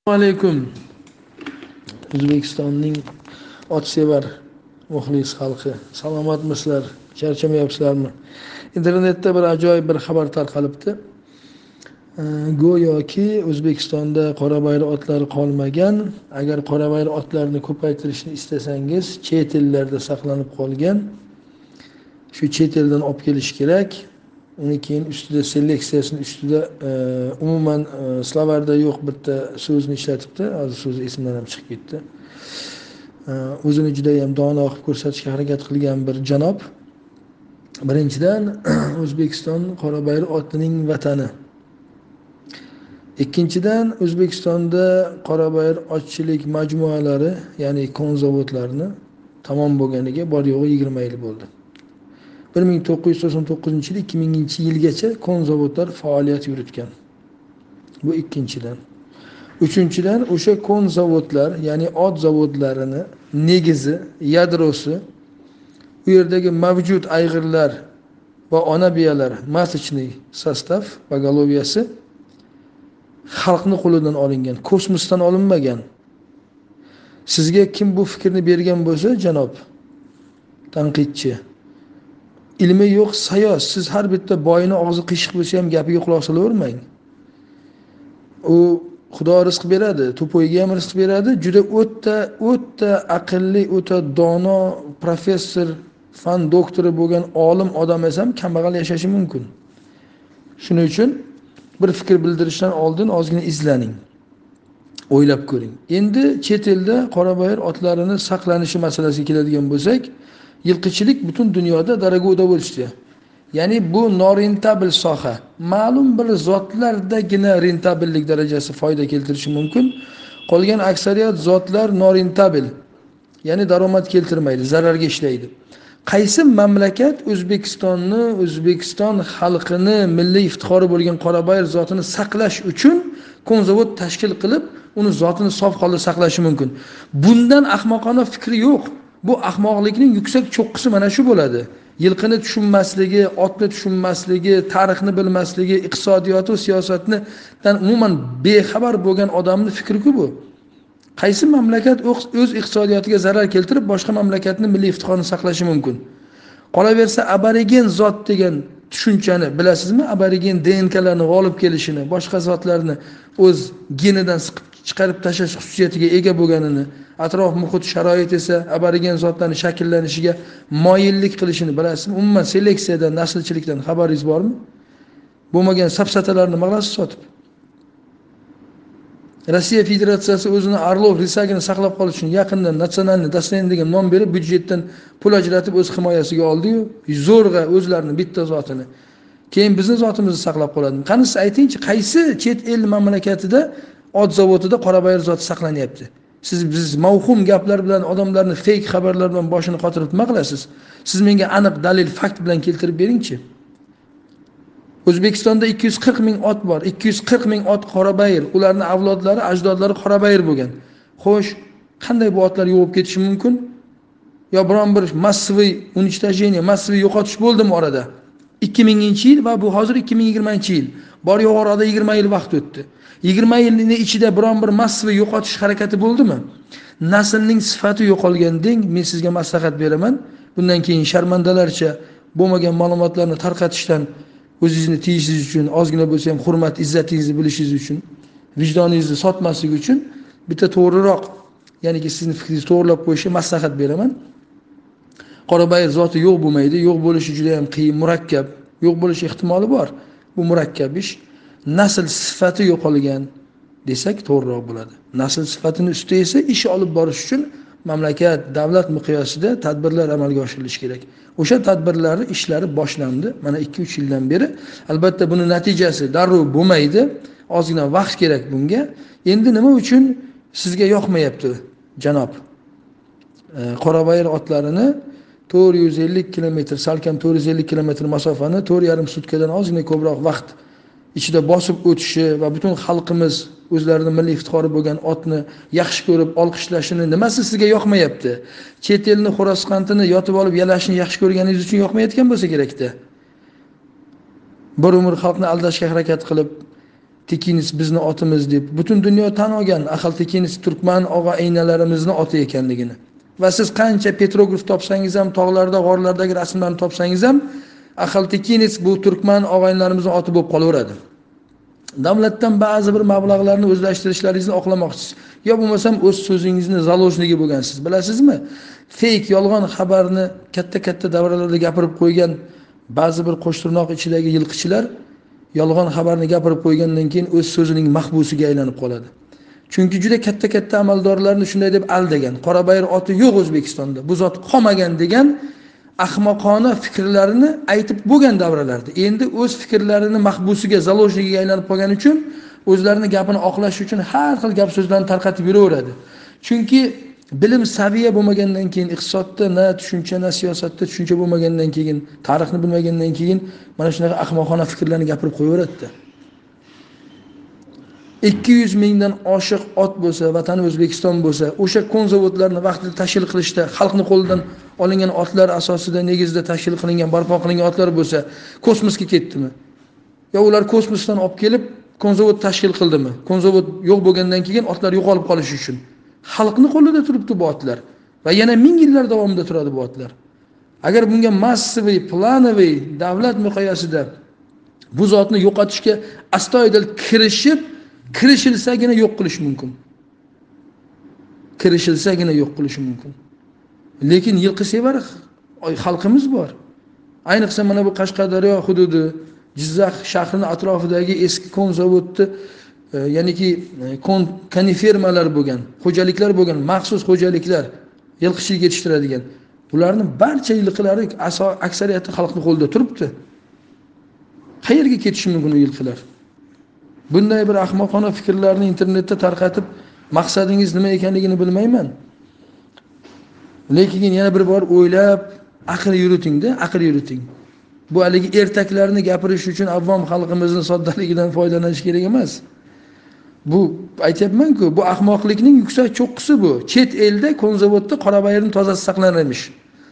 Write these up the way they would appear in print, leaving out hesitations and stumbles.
Assalomu alaykum. O'zbekistonning otsevar muxlis xalqi. Salomatmisizlar? Charchamayapsizlarmi? Internetda bir ajoyib bir xabar tarqalibdi. Go'yoki O'zbekistonda qora bayroq otlari qolmagan. Agar qora bayroq otlarini ko'paytirishni istasangiz, chet ellarda saqlanib qolgan. Shu chet eldan olib kelish kerak. Uni keyin ustida seleksiyasini ustida umuman slovarda yo'q bitta so'zni ishlatibdi. Hozir so'zi esimdan ham chiqib ketdi. O'zini juda ham dono qilib ko'rsatishga harakat qilgan bir janob. Birinchidan O'zbekiston qora bayroq otining vatani. Ikkinchidan O'zbekistonda qora bayroq otchilik majmualari, ya'ni konzavodlarni tamom bo'lganiga bor yo'g'i 20 yil bo'ldi. 1999 yil 2000-yilgacha konzavodlar faoliyat yuritgan. Bu ikkinchidan. Uchinchidan o'sha konzavodlar, ya'ni ot zavodlarini negizi, yadrosi, u yerdagi mavjud ayg'irlar va ona biyalar, masочный sostav, pogoloviyasi xalqning qo'lidan olingan, kosmosdan olinmagan. Sizga kim bu fikrni bergan bo'lsa, janob tanqidchi, ilmi yo'q sayoz, siz har bitta boyini og'zi qiyshiq bo'lsa ham gapiga quloq solavermang. U Xudo rizq beradi, to'poyga ham rizq beradi. Juda o'ta aqlli, o'ta dono professor, fan doktori bo'lgan olim odam esa ham kambag'al yashashi mumkin. Shuning uchun bir fikr bildirishdan oldin ozgina izlaning. O'ylab ko'ring. Endi chet elda qora bayroq otlarini saqlanishi masalasiga keladigan bo'lsak, yilqichilik butun dunyoda darago bo'lishdi. Ya'ni bu norentabel soha. Ma'lum bir zotlardagina rentabillik darajasi foyda keltirishi mumkin. Qolgan aksariyat zotlar norentabel. Ya'ni daromad keltirmaydi, zararga ishlaydi. Qaysi mamlakat O'zbekiston xalqini milliy iftixori bo'lgan qora bayroq zotini saqlash uchun konzavod tashkil qilib, uni zotini sof holda saqlashi mumkin? Bundan ahmoqona fikri yo'q. Bu ahmoqlikning yuksak cho'qqisi mana shu bo'ladi. Yilqini tushunmasligi, otni tushunmasligi, tarixni bilmasligi, iqtisodiyot va siyosatdan umuman bexabar bo'lgan odamning fikri-ku bu. Qaysi mamlakat o'z iqtisodiyotiga zarar keltirib, boshqa mamlakatning milliy iftixorini saqlashi mumkin? Qolaversa, aborigen zot degan tushunchani bilasizmi? Aborigen DNKlarni g'olib kelishini, boshqa zotlarni o'z genidan chiqarib tashlash xususiyatiga ega bo'lganini, atrof muhit sharoit esa aborigen zotlarning shakllanishiga moyillik qilishini bilasizmi? Umuman seleksiyadan, naslchilikdan xabaringiz bormi? Bo'lmagan sapsatalarni nima qilasiz sotib? Rossiya Federatsiyasi o'zini Orlov risagini saqlab qolish uchun yaqindan natsionalniy dostoyanие degan nom berib, byudjetdan pul ajratib o'z himoyasiga oldi-yu, zo'rg'a o'zlarini bitta zotini. Keyin bizning zotimizni saqlab qoladi. Qani siz aytingchi, qaysi chet el mamlakatida ot zavodida qora bayroq zoti saqlanyapti? Biz mavhum gaplar bilan odamlarni fake xabarlar bilan boshini qotirib nima qilasiz? Siz menga aniq dalil, fakt bilan keltirib beringchi. O'zbekistonda 240 ming ot bor. 240 ming ot qora bayroq, ularning avlodlari, ajdodlari qora bayroq bo'lgan. Xo'sh, qanday bu otlar yo'qolib ketishi mumkin? Yo biron bir massiviy unичтожение, massiviy yo'qotish bo'ldimi orada? 2000-yil va bu hozir 2020-yil. Bor yo'q orada 20 yil vaqt o'tdi. 20 yilning ichida biron bir massiviy yo'qotish harakati bo'ldimi? Naslning sifati yo'qolgandek, men sizga maslahat beraman. Bundan keyin sharmandalarcha bo'lmagan ma'lumotlarni tarqatishdan o'zingizni tiyishingiz uchun, ozgina bo'lsa ham hurmat, izzatingizni bilishingiz uchun, vijdoningizni sotmaslik uchun bitta to'g'riroq, ya'niki sizning fikringizni to'g'rilab qo'yishga maslahat beraman. Qora bayroq zoti yo'q bo'lmaydi, yo'q bo'lishi juda ham qiyin, murakkab, yo'q bo'lish ehtimoli bor. Bu murakkab ish. Nasl sifati yo'qolgan desak to'g'riroq bo'ladi. Nasl sifatini ustida esa ish olib borish uchun mamlakat, davlat miqyosida tadbirlar amalga oshirilishi kerak. O'sha tadbirlarning ishlari boshlandi. Mana 2-3 yildan beri. Albatta buni natijasi darrov bo'lmaydi. Ozgina vaqt kerak bunga. Endi nima uchun sizga yoqmayapti, janob? Qora bayroq otlarini 450 kilometr, salkam 450 kilometr masofani 4,5 sutkadan ozgina ko'proq vaqt ichida bosib o'tishi va butun xalqimiz o'zlarining milliy iftixori bo'lgan otni yaxshi ko'rib olqishlashini nimasi sizga yoqmayapti? Chet elni xo'rozqandini yotib olib yalashni yaxshi ko'rganingiz uchun yoqmayotgan bo'lsa kerakda. Bir umr xalqni aldashga harakat qilib, Tekinis bizni otimiz deb butun dunyo tan olgan Ahal Tekinis Turkman og'a aynalarimizni oti ekanligini. Va siz qancha petrograf topsangiz ham, tog'larda, g'orlardagi rasmlarni topsangiz ham Ahal Tekinis bu Turkman og'aynilarimizning oti bo'lib qolaveradi. Davlatdan ba'zi bir mablag'larni o'zlashtirishlaringizni oqlamoqchisiz. Yo bo'lmasam o'z so'zingizni zalojnigi bo'lgansiz. Bilasizmi? Fake yolg'on xabarni katta davralarda gapirib qo'ygan ba'zi bir qo'shtirnoq ichidagi yilqichilar yolg'on xabarni gapirib qo'ygandan keyin o'z so'zining mahbusiga aylanib qoladi. Chunki juda katta amaldorlarni shunday deb aldagan. Qorabayir oti yo'q O'zbekistonda. Bu zot qolmagan degan ahmoqona fikrlarini aytib bo'lgan davralarda. Endi o'z fikrlarini mahbusiga, zalojnigiga aylanib qolgani uchun o'zlarini gapini oqlash uchun har xil gap so'zlarni tarqatib yuraveradi. Chunki bilim saviya bo'lmagandan keyin, iqtisodda na tushuncha, na siyosatda tushuncha bo'lmagandan keyin, tarixni bilmagandan keyin mana shunaqa ahmoqona fikrlarni gapirib qo'yaveradi. 200 mingdan oshiq ot bo'lsa, vatani O'zbekiston bo'lsa, o'sha konzavodlarni vaqtida tashkil qilishda xalqning qo'lidan olingan otlar asosida negizda tashkil qilingan, barpo qilingan otlar bo'lsa, kosmosga ketdimi? Yo ular kosmosdan olib kelib konzavod tashkil qildimi? Konzavod yo'q bo'lgandan keyin otlar yo'qolib qolishi uchun. Xalqning qo'lida turibdi bu otlar va yana 1000 yillar davomida turadi bu otlar. Agar bunga massiviy, planoviy davlat miqyosida bu zotni yo'qotishga astoydil kirishilsagina yo'q qilish mumkin. Kirishilsagina yo'q qilish mumkin. Lekin yilqisevar xalqimiz bor. Ayniqsa mana bu Qashqadaryo hududi, Jizzax shahrining atrofidagi eski konzavodni ya'niki kanifermalar bo'lgan, xo'jaliklar bo'lgan, maxsus xo'jaliklar, yilqichilik yetishtiradigan. Bularning barcha yilqilari aksariyati xalqning qo'lida turibdi. Qayerga ketishi mumkin u yilqilar? Bunday bir ahmoqona fikrlarni internetda tarqatib, maqsadingiz nima ekanligini bilmayman. Lekin yana bir bor o'ylab, aql yuriting-da, aql yuriting. Bu haligi ertaklarni gapirish uchun avvom xalqimizning soddaligidan foydalanish kerak emas. Bu aytayapman-ku, bu ahmoqlikning yuksak cho'qqisi bu. Chet elda konzavodda qorabayirning tozasi saqlanarmish.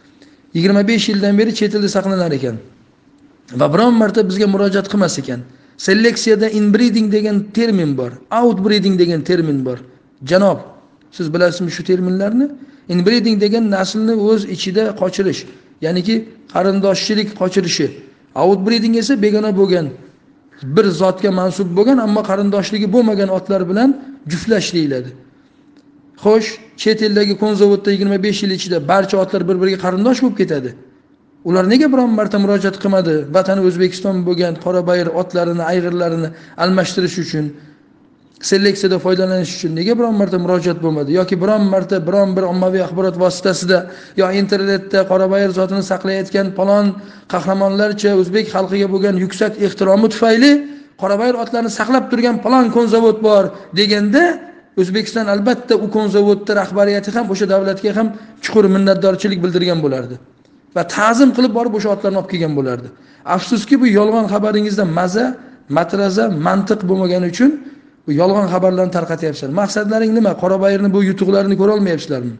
25 yildan beri chet elda saqlanar ekan. Va biron marta bizga murojaat qilmas ekan. Seleksiyada inbreeding degan termin bor, outbreeding degan termin bor. Janob, siz bilasizmi shu terminlarni? Inbreeding degan naslni o'z ichida qochirish, ya'niki qarindoshchilik qochirishi. Outbreeding esa begona bo'lgan, bir zotga mansub bo'lgan, ammo qarindoshligi bo'lmagan otlar bilan juftlash deyiladi. Xo'sh, chet eldagi konzavodda 25 yil ichida barcha otlar bir-biriga qarindosh bo'lib ketadi. Ular nega biron marta murojaat qilmadi? Vatani O'zbekiston bo'lgan qorabayir otlarini, ayg'irlarini almashtirish uchun, seleksiyada foydalanish uchun nega biron marta murojaat bo'lmadi? Yoki biron marta biron bir ommaviy axborot vositasida yo internetda qorabayir zotini saqlayotgan falon qahramonlarcha o'zbek xalqiga bo'lgan yuksak ehtiromi tufayli qorabayir otlarini saqlab turgan falon konzavod bor deganda, O'zbekiston albatta u konzavodning rahbariyati ham o'sha davlatga ham chuqur minnatdorchilik bildirgan bo'lardi. Va ta'zim qilib borib o'sha otlarni olib kelgan bo'lardi. Afsuski bu yolg'on xabaringizda maza, matraza, mantiq bo'lmagani uchun bu yolg'on xabarlarni tarqatyapsizlar. Maqsadlaring nima? Qorabayirni bu yutuqlarini ko'ra olmayapsizlarmi?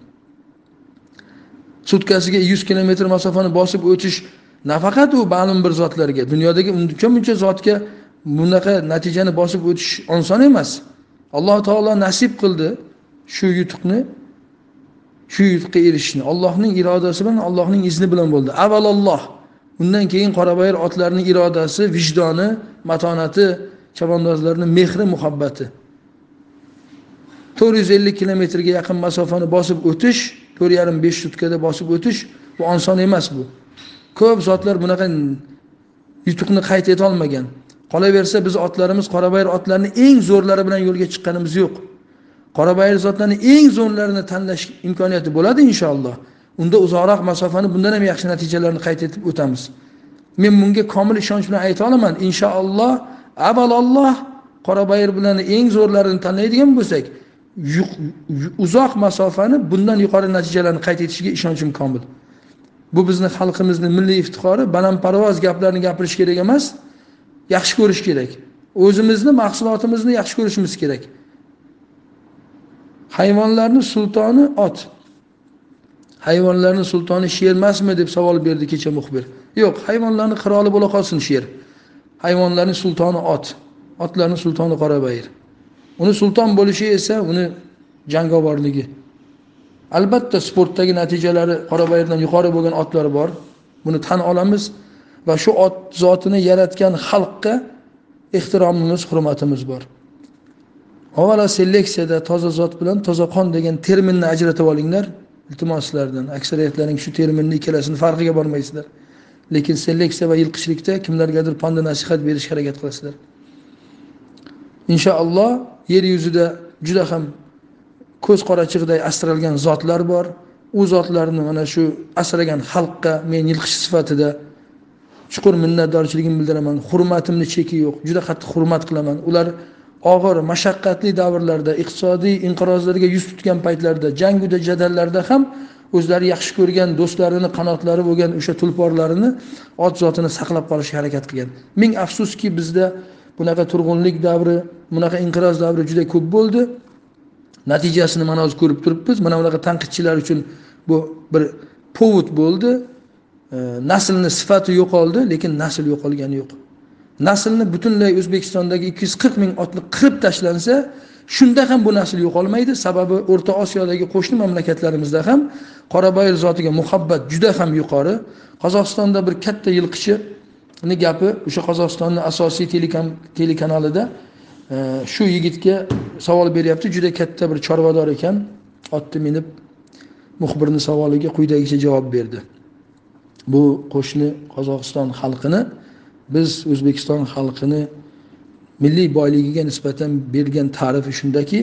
Sutkasiga 100 kilometr masofani bosib o'tish nafaqat u ma'lum bir zotlarga, dunyodagi uncha zotga bunaqa natijani bosib o'tish oson emas. Alloh taolo nasib qildi shu yutuqni, shu yutuqqa erishishni. Allohning irodasi bilan, Allohning izni bilan bo'ldi. Avvalolloh. Undan keyin qorabayir otlarning irodasi, vijdoni, matonati, chavandozlarning mehri, muhabbati. 450 kilometrga yaqin masofani bosib o'tish, 4,5-5 sutkada bosib o'tish bu oson emas bu. Ko'p zotlar bunaqa yutuqni qayd eta olmagan. Qolaversa biz otlarimiz qorabayir otlarning eng zo'rlari bilan yo'lga chiqqanimiz yo'q. Qorabayir zotlarining eng zo'rlarini tanlash imkoniyati bo'ladi inshaalloh. Unda uzoqroq masofani bundan ham yaxshi natijalarni qayd etib o'tamiz. Men bunga komil ishonch bilan ayta olaman. Inshaalloh, avvalolloh qorabayir bilan eng zo'rlarini tanlaydigan bo'lsak, uzoq masofani bundan yuqori natijalarni qayd etishiga ishonchim komil. Bu bizning xalqimizning milliy iftixori, balandparvoz gaplarni gapirish kerak emas, yaxshi ko'rish kerak. O'zimizni, mahsulotimizni yaxshi ko'rishimiz kerak. Hayvonlarning sultoni ot. Hayvonlarning sultoni sher emasmi deb savol berdi kecha muxbir. Yo'q, hayvonlarning qiroli bo'la qolsin sher. Hayvonlarning sultoni ot. otlarning sultoni Qorabayir. Uni sulton bo'lishi esa uni jangovorligi. Albatta sportdagi natijalari Qorabayirdan yuqori bo'lgan otlar bor. Buni tan olamiz va shu ot zotini yaratgan xalqqa ehtiromimiz, hurmatimiz bor. Avvalo seleksiyada toza zot bilan toza qon degan terminni ajratib olinglar. Iltimos sizlardan. Aksariyatlaring shu terminning ikkalasini farqiga bormaysizlar. Lekin seleksiya va yilqichilikda kimlargadir panda nasihat berishga harakat qilasizlar. Inshaalloh yer yuzida juda ham ko'z qorachig'iday asralgan zotlar bor. U zotlarni mana shu asragan xalqqa men yilqichi sifatida chuqur minnatdorchiligimni bildiraman. Hurmatimni cheki yo'q. Juda qattiq hurmat qilaman. Ular og'ir, mashaqqatli davrlarda, iqtisodiy inqirozlarga yuz tutgan paytlarda, janguda jadallarda ham o'zlari yaxshi ko'rgan do'stlarini, qanotlari bo'lgan o'sha tulporlarini, ot zotini saqlab qolishga harakat qilgan. Ming afsuski bizda bunaqa turg'unlik davri, bunaqa inqiroz davri juda ko'p bo'ldi. Natijasini mana hozir ko'rib turibmiz. Mana bunaqa tanqidchilar uchun bu bir povod bo'ldi. Naslni sifati yo'qoldi, lekin nasl yo'qolgani yo'q. Naslni butunlay O'zbekistondagi 240 ming otni qirib tashlansa, shunda ham bu nasl yo'qolmaydi. Sababi O'rta Osiyodagi qo'shni mamlakatlarimizda ham Qorabayir zotiga muhabbat juda ham yuqori. Qozog'istonda bir katta yilqichini gapi o'sha Qozog'istonning asosiy telekanalida shu yigitga savol beryapti. Juda katta bir chorvador ekan. Otni minib muxbirning savoliga quyidagicha javob berdi. Bu qo'shni Qozog'iston xalqini biz O'zbekiston xalqini milliy boyligiga nisbatan bergan ta'rifi shundaki,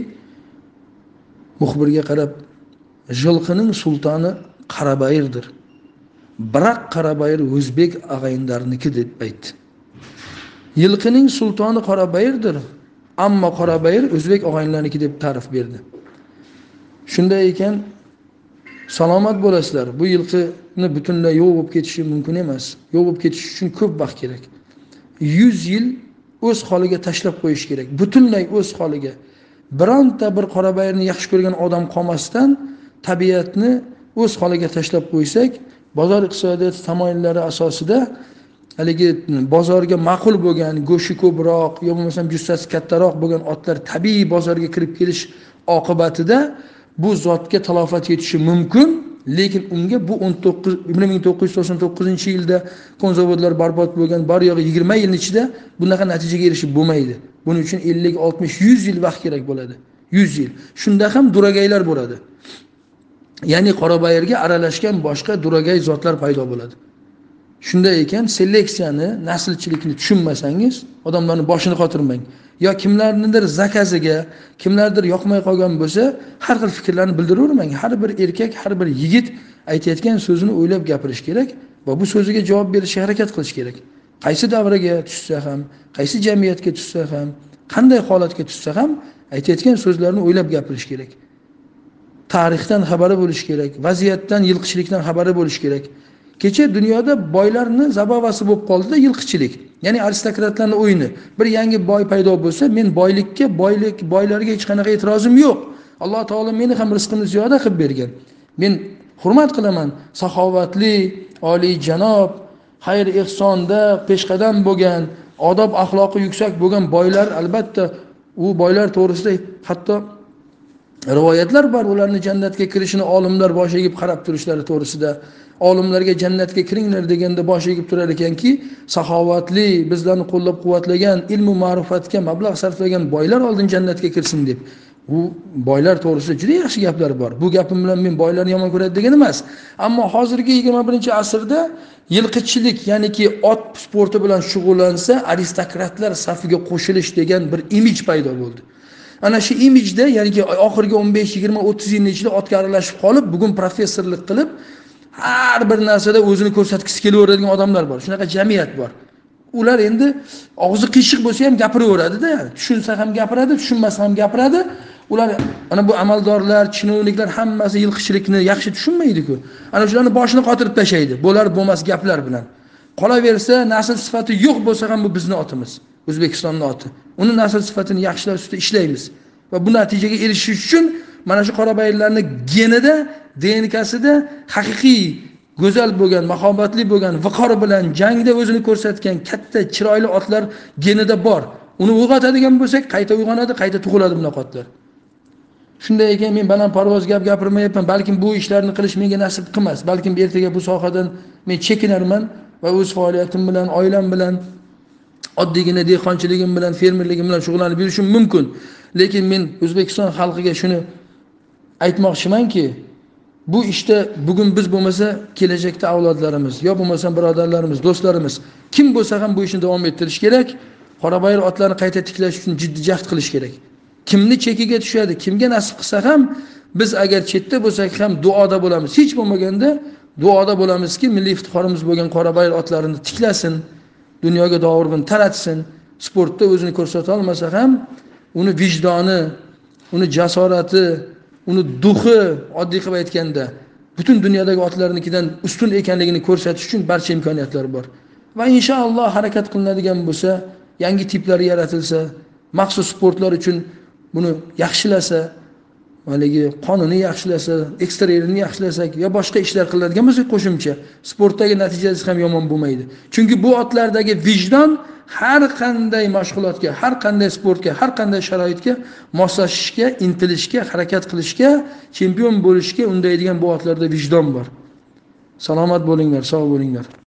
muxbirga qarab, "Jilqining sultoni Qorabayirdir. Biroq Qorabayir o'zbek ag'ayinlarniki" deb aytdi. Yilqining sultoni Qorabayirdir, ammo Qorabayir o'zbek og'ayinlarniki deb ta'rif berdi. Shunday ekan, salomat bo'lasizlar. Bu yilqini butunlay yo'q bo'lib ketishi mumkin emas. Yo'q bo'lib ketish uchun ko'p vaqt kerak. 100 yil o'z holiga tashlab qo'yish kerak. Butunlay o'z holiga. Bironta bir Qorabayirni yaxshi ko'rgan odam qolmasdan tabiatni o'z holiga tashlab qo'ysak, bozor iqtisodiyoti tamoyillari asosida haligi bozorga ma'qul bo'lgan, go'shi ko'proq, yo bo'lmasam jussasi kattaroq bo'lgan otlar tabiiy bozorga kirib kelish oqibatida bu zotga talofat yetishi mumkin, lekin unga bu 1999-yilda konzavodlar barbod bo'lgan, bor yo'g'i 20 yil ichida bunaqa natijaga erishib bo'lmaydi. Buning uchun 50, 60, 100 yil vaqt kerak bo'ladi. 100 yil. Shunda ham duragaylar bo'ladi. Ya'ni Qorabayirga aralashgan boshqa duragay zotlar paydo bo'ladi. Shunday ekan, seleksiyani, naslchilikni tushunmasangiz, odamlarning boshini qotirmang. Yo kimlarnidir zakaziga, kimlardir yoqmay qolgan bo'lsa, har xil fikrlarni bildiravermang. Har bir erkak, har bir yigit aytayotgan so'zini o'ylab gapirish kerak va bu so'ziga javob berishga harakat qilish kerak. Qaysi davraga tushsa ham, qaysi jamiyatga tushsa ham, qanday holatga tushsa ham aytayotgan so'zlarni o'ylab gapirish kerak. Tarixdan xabari bo'lish kerak, vaziyatdan, yilqichilikdan xabari bo'lish kerak. Kecha dunyoda boylarni zabavasi bo'lib qoldi-da yilqichilik. Ya'ni aristokratlarning o'yini. Bir yangi boy paydo bo'lsa, men boylarga hech qanaqa e'tirozim yo'q. Alloh taolo meni ham rizqimni ziyoda qilib bergan. Men hurmat qilaman. Saxovatli, oliy janob, xayr ihsonda peshqadam bo'lgan, odob axloqi yuksak bo'lgan boylar, albatta u boylar to'g'risida hatto rivoyatlar bor. Ularning jannatga kirishini olimlar bosh egib qarab turishlari to'g'risida. Olimlarga jannatga kiringlar deganda bosh egib turar ekanki, saxovatli, bizlarni qo'llab-quvvatlagan, ilm va ma'rifatga mablag' sarflagan boylar oldin jannatga kirsin deb. Bu boylar to'g'risida juda yaxshi gaplar bor. Bu gapim bilan men boylarni yomon ko'radi degan emas. Ammo hozirgi 21-asrda yilqichilik, ya'niki ot sporti bilan shug'ullansa, aristokratlar safiga qo'shilish degan bir imij paydo bo'ldi. Ana shu imijda, ya'niki oxirgi 15, 20, 30 yil ichida otga aralashib qolib, bugun professorlik qilib har bir narsada o'zini ko'rsatgisi kelaveradigan odamlar bor. Shunaqa jamiyat bor. Ular endi og'zi qiyshiq bo'lsa ham gapiraveradi-da, tushunsa ham gapiradi, tushunmasa ham gapiradi. Ular ana bu amaldorlar, chinovniklar hammasi yilqichilikni yaxshi tushunmaydi-ku. Ana shularni boshini qotirib tashlaydi. Bo'lar bo'lmas gaplar bilan. Qolaversa, nasl sifati yo'q bo'lsa ham bu bizning otimiz, O'zbekistonning oti. Uni nasl sifatini yaxshilash ustida ishlaymiz. Va bu natijaga erishish uchun mana shu Qorabayirlarning genida, DNKsida haqiqiy go'zal bo'lgan, mahobatli bo'lgan, viqor bilan jangda o'zini ko'rsatgan katta chiroyli otlar genida bor. Uni uyg'otadigan bo'lsak, qayta uyg'onadi, qayta tug'iladi bunaqa otlar. Shunday ekan men balandparvoz gap gapirmayapman, balkim bu ishlarni qilish menga nasib qilmas. Balkim ertaga bu sohadan men chekinarman va o'z faoliyatim bilan, oilam bilan, oddiygina dehqonchiligim bilan, fermerligim bilan shug'ullanib yurishim mumkin. Lekin men O'zbekiston xalqiga shuni aytmoqchimanki, bu ishda bugun biz bo'lmasa, kelajakda avlodlarimiz, yo bo'lmasa birodarlarimiz, do'stlarimiz kim bo'lsa ham bu ishni davom ettirish kerak. Qorabayir otlarni qayta tiklash uchun jiddiy jahd qilish kerak. Kimni chekiga tushadi, kimga nasib qilsa ham biz agar chetda bo'lsak ham duoda bo'lamiz. Hech bo'lmaganda duoda bo'lamizki, milliy iftixorimiz bo'lgan Qorabayir otlarini tiklasin, dunyoga dovurg'in taratsin. Sportda o'zini ko'rsata olmasa ham uni vijdoni, uni jasorati, uni duhi, oddiy qilib aytganda, butun dunyodagi otlarnikidan ustun ekanligini ko'rsatish uchun barcha imkoniyatlar bor. Va inshaalloh harakat qilinadigan bo'lsa, yangi tiplari yaratilsa, maxsus sportlar uchun buni yaxshilasa, haligi qonunni yaxshilasa, eksteryerini yaxshilasak, yo boshqa ishlar qiladigan bo'lsak qo'shimcha, sportdagi natijasi ham yomon bo'lmaydi. Chunki bu otlardagi vijdon har qanday mashg'ulotga, har qanday sportga, har qanday sharoitga moslashishga, intilishga, harakat qilishga, chempion bo'lishga undaydigan bu otlarda vijdon bor. Salomat bo'linglar, sog' bo'linglar.